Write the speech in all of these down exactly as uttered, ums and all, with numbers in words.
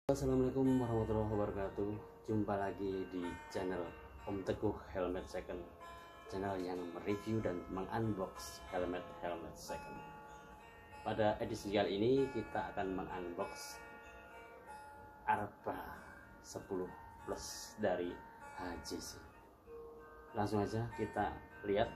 Assalamualaikum warahmatullahi wabarakatuh. Jumpa lagi di channel Om Teguh Helmet Second, channel yang mereview dan mengunbox helmet-helmet second. Pada edisi kali ini kita akan mengunbox Arpa sepuluh plus dari H J C. Langsung aja kita lihat.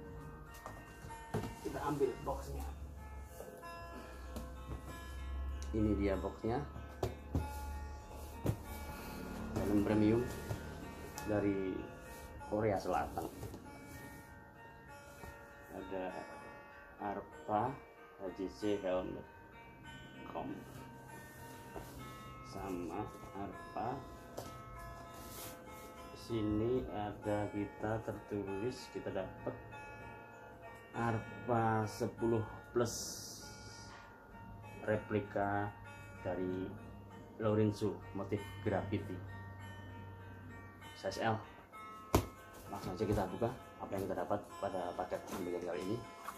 Kita ambil boxnya. Ini dia boxnya. Helm premium dari Korea Selatan. Ada Arpa H J C helmet com sama Arpa. Sini ada kita tertulis, kita dapat Arpa sepuluh plus replika dari Lorenzo motif graffiti size L. Langsung aja kita buka apa yang kita dapat pada paket pembelian kali ini.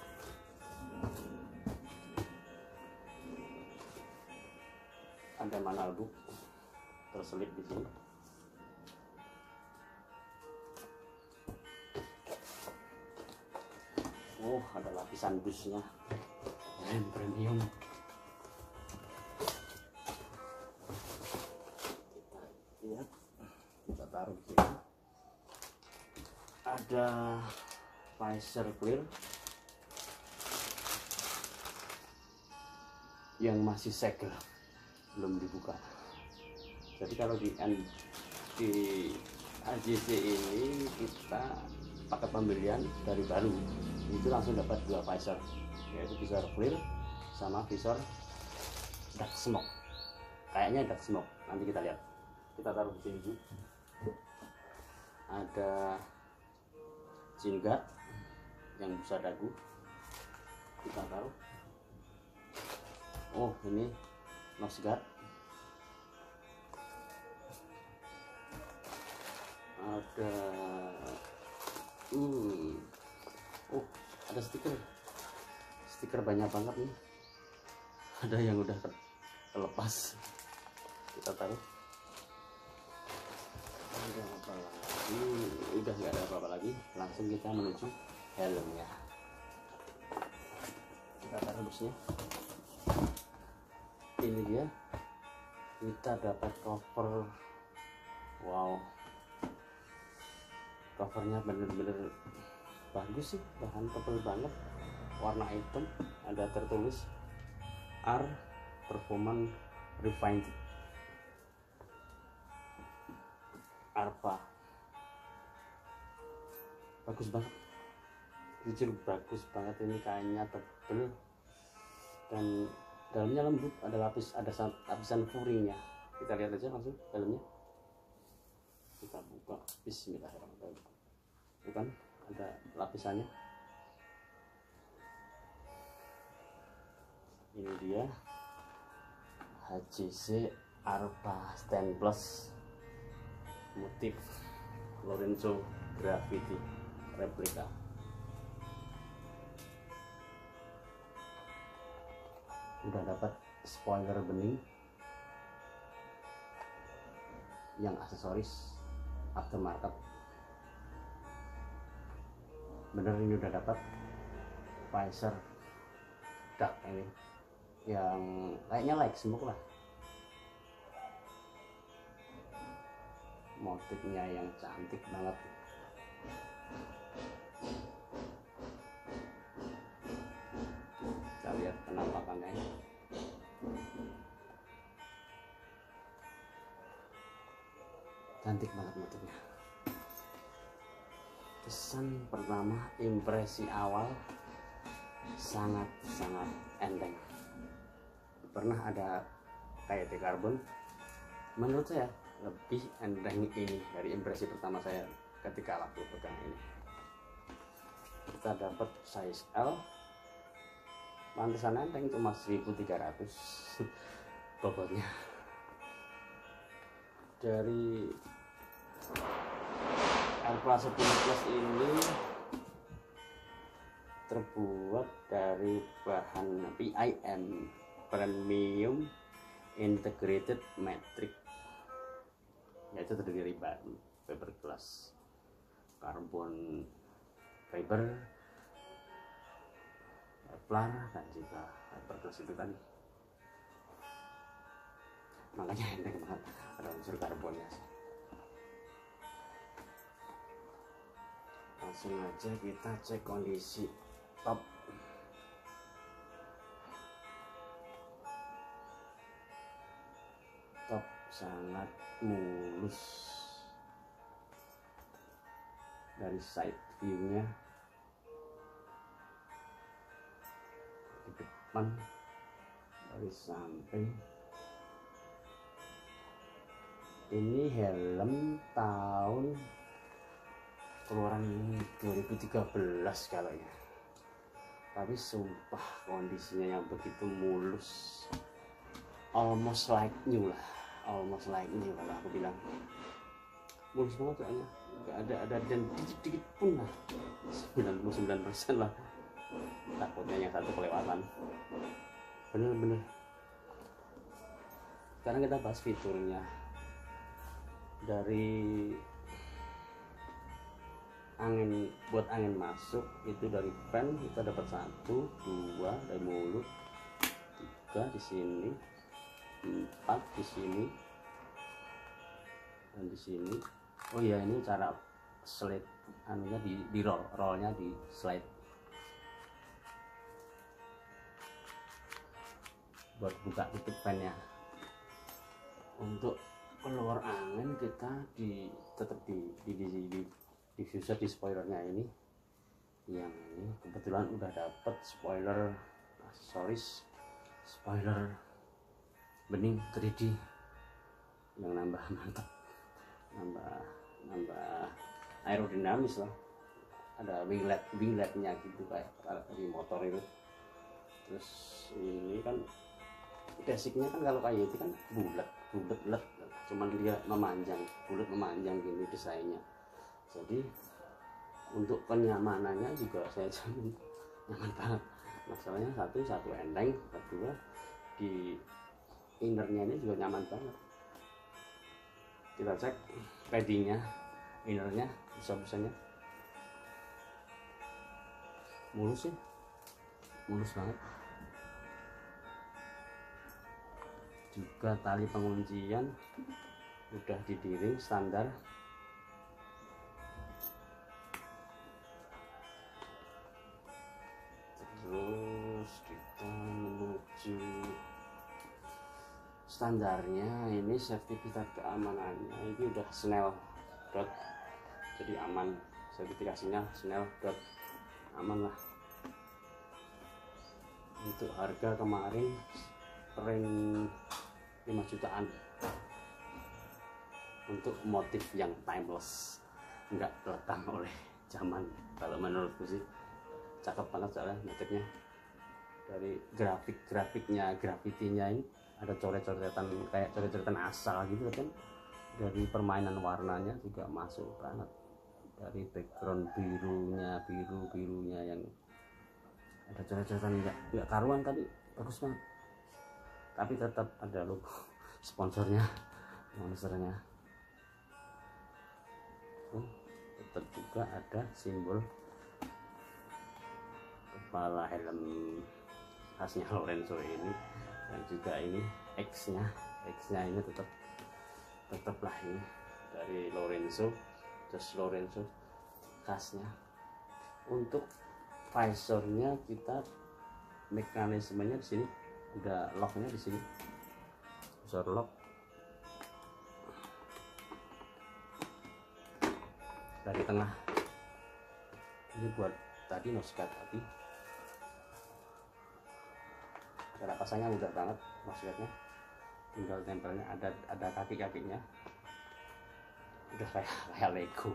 Ada manual book terselip di sini. Oh, ada lapisan busnya, helm premium. Kita lihat, kita taruh di sini. Ada visor clear yang masih segel, belum dibuka. Jadi kalau di di H J C ini kita pakai pembelian dari baru itu langsung dapat dua visor, yaitu visor clear sama visor dark smoke. Kayaknya dark smoke, nanti kita lihat. Kita taruh di sini dulu. Ada chin guard yang bisa dagu, kita taruh. Oh, ini nose guard. Ada hmm. Oh, ada stiker. Stiker banyak banget nih. Ada yang udah terlepas. Kita taruh. Ada apa lagi? Udah nggak ada apa-apa lagi. Langsung kita menuju helmnya. Kita taruh busnya. Ini dia. Kita dapat cover. Wow. Covernya bener-bener bagus sih, bahan tebal banget, warna hitam, ada tertulis R Performance Refined Arpa. Bagus banget, jujur bagus banget. Ini kainnya tebel dan dalamnya lembut, ada lapis, ada lapisan furingnya. Kita lihat aja langsung dalamnya. Kita buka, bismillahirrahmanirrahim. Itu kan ada lapisannya. Ini dia H J C Arpa Stand Plus motif Lorenzo graffiti replika. Udah dapat spoiler bening yang aksesoris aftermarket. Bener, ini udah dapat visor dark ini yang kayaknya like smoke lah. Motifnya yang cantik banget. Kita lihat penampakannya. Cantik banget motifnya. Kesan pertama, impresi awal sangat-sangat enteng. Pernah ada kayak di karbon, menurut saya lebih enteng ini dari impresi pertama saya ketika waktu pegang ini. Kita dapat size L, pantesan enteng, cuma seribu tiga ratus bobotnya. Dari Arpa sepuluh plus ini terbuat dari bahan P I M premium integrated matrix, yaitu terdiri dari bahan fiberglass, karbon fiber, Kevlar, dan juga fiberglass itu tadi. Makanya enteng banget, ada unsur karbonnya sih. Langsung aja kita cek kondisi top. Top sangat mulus dari side view-nya, di depan, dari samping. Ini helm tahun keluaran dua ribu tiga belas kayaknya, tapi sumpah kondisinya yang begitu mulus, almost like new lah, almost like new kalau aku bilang. Mulus banget kayaknya, nggak ada ada dan dikit-dikit pun lah, sembilan puluh sembilan persen lah, takutnya yang satu kelewatan. Bener-bener. Sekarang kita bahas fiturnya. Dari angin, buat angin masuk itu dari fan kita dapat satu, dua dari mulut, tiga di sini, empat di sini, dan di sini. Oh iya, ini cara slide anunya di, di roll, rollnya di slide. Buat buka tutup fannya. Untuk keluar angin kita di tetap di di di, di diffuser di spoilernya ini, yang ini kebetulan udah dapet spoiler aksesoris, spoiler bening tiga D yang nambah mantap, nambah nambah aerodinamis lah. Ada winglet wingletnya gitu kayak di motor itu. Terus ini kan basicnya kan kalau kayak itu kan bulat bulat bulat, cuman dia memanjang, bulat memanjang gini desainnya. Jadi untuk kenyamanannya juga saya jamin nyaman banget. Masalahnya satu satu enteng, kedua di innernya ini juga nyaman banget. Kita cek paddingnya, innernya, busa-busanya mulus sih, mulus banget. Juga tali penguncian udah didiring standar. Terus kita menuju standarnya, ini sertifikat keamanannya ini udah Snell dot, jadi aman, sertifikasinya Snell dot, aman lah. Untuk harga kemarin range lima jutaan untuk motif yang timeless, nggak lekang oleh zaman. Kalau menurutku sih cakep banget soalnya motifnya. Dari grafik-grafiknya, grafitinya ini ada coret-coretan kayak coret-coretan asal gitu kan. Dari permainan warnanya juga masuk banget. Dari background birunya, biru-birunya yang ada coret-coretan nggak nggak karuan tadi, bagus banget. Tapi tetap ada logo sponsornya, monsternya. Oh, tetap juga ada simbol kepala helm khasnya Lorenzo ini, dan juga ini X nya X nya ini tetap tetap lah ini dari Lorenzo, terus Lorenzo khasnya. Untuk visornya kita mekanismenya di sini udah locknya di sini, visor lock dari tengah. Ini buat tadi noscat tadi, cara pasangnya mudah banget noscatnya, tinggal tempelnya, ada ada kaki-kakinya, udah kayak kayak Lego.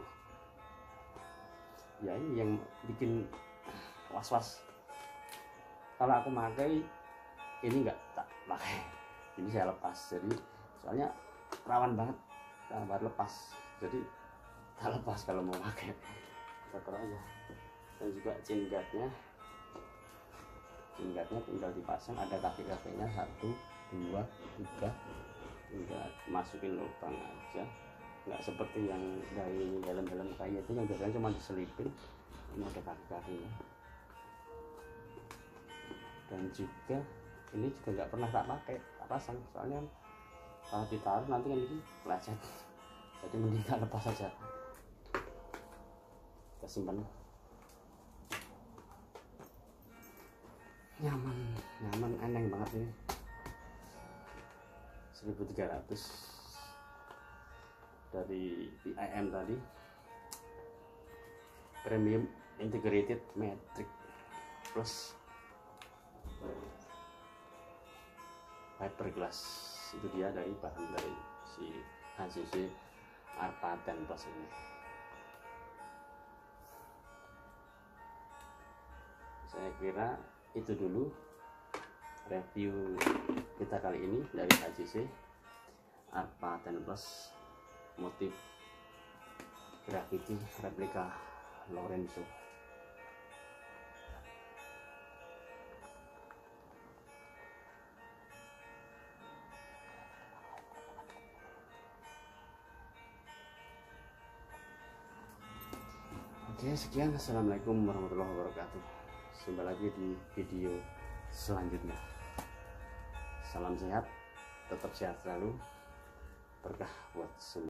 Ya ini yang bikin was-was. Kalau aku pakai ini nggak tak pakai, ini saya lepas, jadi soalnya rawan banget gambar lepas, jadi tak lepas kalau mau pakai, kotor aja. Dan juga chin guardnya, chin guardnya tinggal dipasang, ada kaki-kakinya satu, dua tiga tinggal masukin lubang aja, nggak seperti yang dari helm-helm kayu itu yang biasanya cuma diselipin. Ini ada kaki-kakinya, dan juga ini juga nggak pernah tak pakai, tak pasang, soalnya kalau ditaruh nanti kan ini lecet, jadi mending tak lepas saja, kita simpan. Nyaman, nyaman, enteng banget ini. seribu tiga ratus dari P I M tadi, premium integrated metric plus fiberglass. Itu dia dari bahan dari si H C C Arpa sepuluh plus ini. Saya kira itu dulu review kita kali ini dari H C C Arpa sepuluh plus motif graffiti replika Lorenzo. Oke, sekian. Assalamualaikum warahmatullahi wabarakatuh. Jumpa lagi di video selanjutnya. Salam sehat, tetap sehat selalu, berkah buat semua.